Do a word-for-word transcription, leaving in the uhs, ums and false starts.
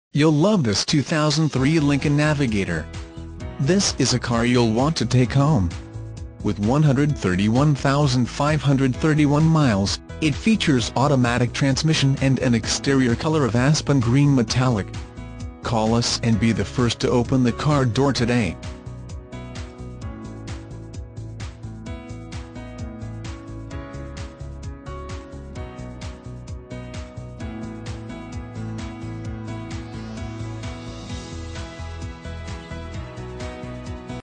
You'll love this two thousand three Lincoln Navigator. This is a car you'll want to take home. With one hundred thirty-one thousand five hundred thirty-one miles, it features automatic transmission and an exterior color of aspen green metallic. Call us and be the first to open the car door today.